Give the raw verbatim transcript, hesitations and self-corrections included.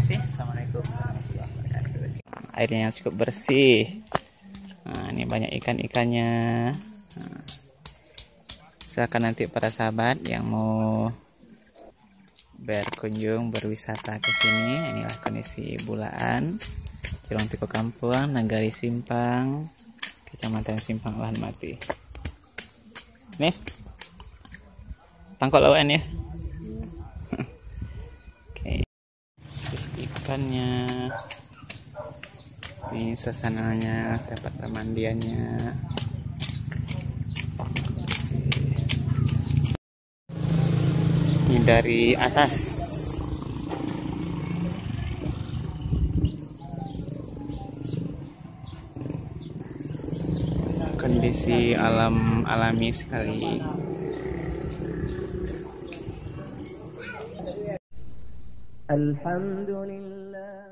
kasih. Assalamualaikum warahmatullahi wabarakatuh. Airnya yang cukup bersih. Nah, ini banyak ikan-ikannya. Nah, silakan nanti para sahabat yang mau berkunjung berwisata ke sini. Inilah kondisi Bulaan, Cilong Tiko Kampung, Nagari Simpang, Kecamatan Simpang Lahan Mati. Nih, tangkap lawan ya. Oke, ikannya. Ini suasananya, tempat pemandiannya. Ini dari atas. Kondisi alam alami sekali. Alhamdulillah.